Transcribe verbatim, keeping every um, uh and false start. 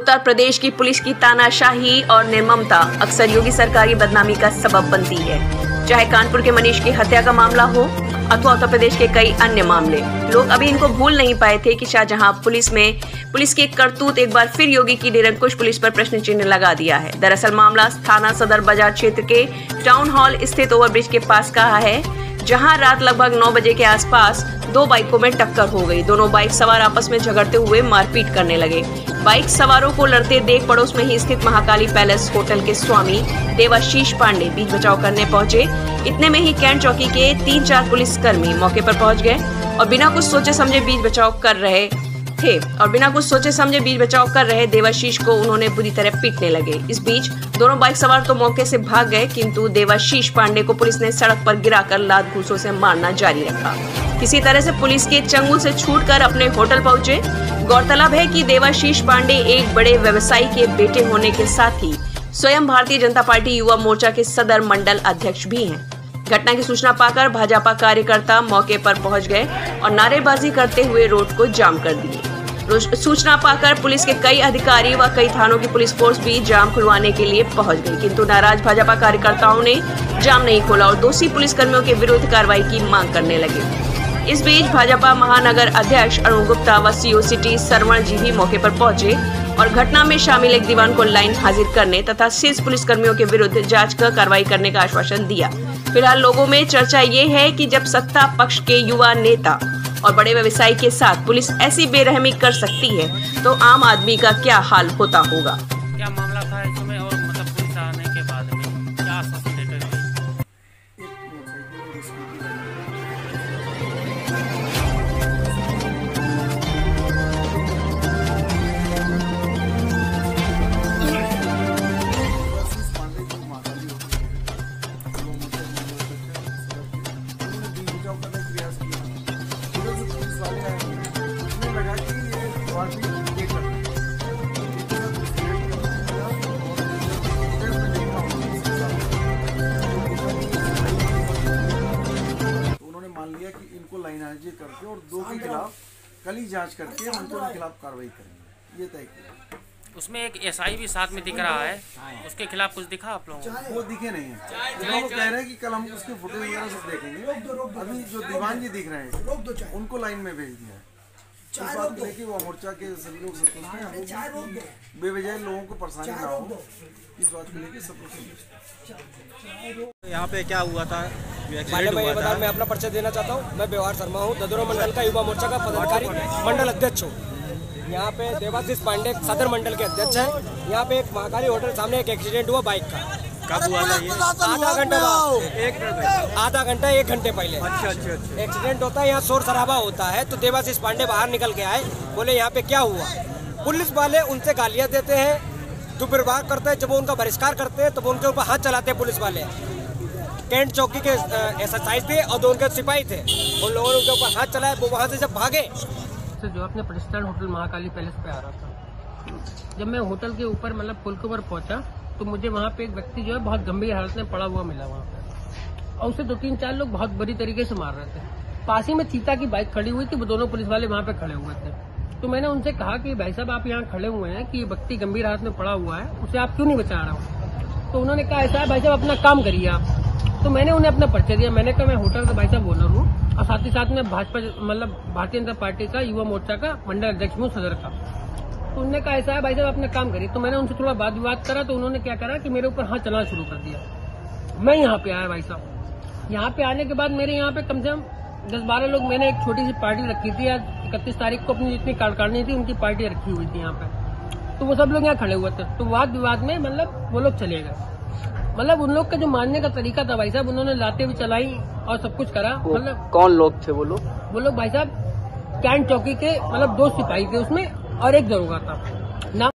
उत्तर प्रदेश की पुलिस की तानाशाही और निर्ममता अक्सर योगी सरकार की बदनामी का सबब बनती है। चाहे कानपुर के मनीष की हत्या का मामला हो अथवा उत्तर प्रदेश के कई अन्य मामले, लोग अभी इनको भूल नहीं पाए थे कि शाहजहां पुलिस में पुलिस की करतूत एक बार फिर योगी की निरंकुश पुलिस पर प्रश्न चिन्ह लगा दिया है। दरअसल मामला थाना सदर बाजार क्षेत्र के टाउन हॉल स्थित ओवरब्रिज के पास का है, जहां रात लगभग नौ बजे के आसपास दो बाइकों में टक्कर हो गई। दोनों बाइक सवार आपस में झगड़ते हुए मारपीट करने लगे। बाइक सवारों को लड़ते देख पड़ोस में ही स्थित महाकाली पैलेस होटल के स्वामी देवाशीष पांडे बीच बचाव करने पहुंचे। इतने में ही कैंट चौकी के तीन चार पुलिसकर्मी मौके पर पहुंच गए और बिना कुछ सोचे समझे बीच बचाव कर रहे थे और बिना कुछ सोचे समझे बीच बचाव कर रहे देवाशीष को उन्होंने बुरी तरह पीटने लगे। इस बीच दोनों बाइक सवार तो मौके से भाग गए, किंतु देवाशीष पांडे को पुलिस ने सड़क पर गिराकर लात घूंसों से मारना जारी रखा। किसी तरह से पुलिस के चंगुल से छूटकर अपने होटल पहुंचे। गौरतलब है कि देवाशीष पांडे एक बड़े व्यवसायी के बेटे होने के साथ ही स्वयं भारतीय जनता पार्टी युवा मोर्चा के सदर मंडल अध्यक्ष भी हैं। घटना की सूचना पाकर भाजपा कार्यकर्ता मौके पर पहुंच गए और नारेबाजी करते हुए रोड को जाम कर दिए। सूचना पाकर पुलिस के कई अधिकारी व कई थानों की पुलिस फोर्स भी जाम खुलवाने के लिए पहुंच गई, किंतु नाराज भाजपा कार्यकर्ताओं ने जाम नहीं खोला और दोषी पुलिसकर्मियों के विरुद्ध कार्रवाई की मांग करने लगे। इस बीच भाजपा महानगर अध्यक्ष अरुण गुप्ता व सीओ सिटी सरवण जी भी मौके पर पहुंचे और घटना में शामिल एक दीवान को लाइन हाजिर करने तथा शीर्ष पुलिसकर्मियों के विरुद्ध जांच कर कार्रवाई करने का आश्वासन दिया। फिलहाल लोगों में चर्चा ये है कि जब सत्ता पक्ष के युवा नेता और बड़े व्यवसायी के साथ पुलिस ऐसी बेरहमी कर सकती है तो आम आदमी का क्या हाल होता होगा। क्या मामला था इसमें और मतलब पुलिस आने के बाद में क्या सस्पेक्टेड है? उन्होंने मान लिया कि इनको लाइनहाजिर करके और दो के खिलाफ कल ही जांच करके उनके खिलाफ कार्रवाई करेंगे, ये तय किया। उसमें एक एसआई भी साथ में दिख रहा है, उसके खिलाफ कुछ दिखा आप लोगों को? वो दिखे नहीं है, वो कह रहे हैं कि कल हम उसके फोटो वगैरह सब देखेंगे। अभी जो दीवान जी दिख रहे हैं उनको लाइन में भेज दिया है। इस बात को लेकर वो मोर्चा के सभी लोग संतुष्ट हैं, बेवजह लोगों को परेशानी ना हो, इस बात को लेकर सब लोग। यहाँ पे क्या हुआ था? मैं बता मैं अपना परिचय देना चाहता हूँ। मैं व्यवहार शर्मा हूँ, ददुरा मंडल का युवा मोर्चा का पदाधिकारी मंडल अध्यक्ष हूँ। यहाँ पे देवाशीष पांडे सदर मंडल के अध्यक्ष हैं। यहाँ पे एक महाकाली होटल सामने एक एक्सीडेंट हुआ बाइक का। कब हुआ था ये? आधा घंटा एक आधा घंटा एक घंटे पहले। अच्छा अच्छा अच्छा। एक्सीडेंट होता है, यहाँ शोर शराबा होता है, तो देवाशीष पांडे बाहर निकल के आए, बोले यहाँ पे क्या हुआ। पुलिस वाले उनसे गालियाँ देते हैं, दुर्व्यवहार करते हैं। जब वो उनका बहिष्कार करते हैं तो वो उनके ऊपर हाथ चलाते हैं पुलिस वाले। कैंट चौकी के एसआई थे और दो उनके सिपाही थे, उन लोगों ने उनके ऊपर हाथ चलाया। वो वहाँ से जब भागे तो जो अपने प्रतिष्ठान होटल महाकाली पैलेस पे आ रहा था, जब मैं होटल के ऊपर मतलब पुल के ऊपर पहुंचा तो मुझे वहाँ पे एक व्यक्ति जो है बहुत गंभीर हालत में पड़ा हुआ मिला वहाँ पे, और उसे दो तीन चार लोग बहुत बुरी तरीके से मार रहे थे। पास ही में चीता की बाइक खड़ी हुई थी, वो दोनों पुलिस वाले वहाँ पे खड़े हुए थे। तो मैंने उनसे कहा कि भाई साहब आप यहाँ खड़े हुए हैं कि ये व्यक्ति गंभीर हालत में पड़ा हुआ है, उसे आप क्यों नहीं बचा रहा हो? तो उन्होंने कहा ऐसा है भाई साहब अपना काम करिए आप। तो मैंने उन्हें अपना परिचय दिया। मैंने कहा मैं होटल का भाई साहब ओनर हूँ और साथ ही साथ में भाजपा मतलब भारतीय जनता पार्टी का युवा मोर्चा का मंडल अध्यक्ष हूँ सदर का। तो उन्होंने कहा ऐसा है भाई साहब अपना काम करिए। तो मैंने उनसे थोड़ा वाद विवाद करा तो उन्होंने क्या करा कि मेरे ऊपर हाथ चलाना शुरू कर दिया। मैं यहाँ पे आया भाई साहब। यहाँ पे आने के बाद मेरे यहाँ पे कम से कम दस बारह लोग, मैंने एक छोटी सी पार्टी रखी थी आज इकतीस तारीख को, अपनी जितनी कार्यकारिणी थी उनकी पार्टी रखी हुई थी यहाँ पे, तो वो सब लोग यहाँ खड़े हुए थे। तो वाद विवाद में मतलब वो लोग चले गए। मतलब उन लोग का जो मानने का तरीका था भाई साहब, उन्होंने लाते भी चलाई और सब कुछ करा। मतलब कौन लोग थे वो लोग? वो लोग भाई साहब कैंट चौकी के मतलब दो सिपाही थे उसमें और एक दरोगा था।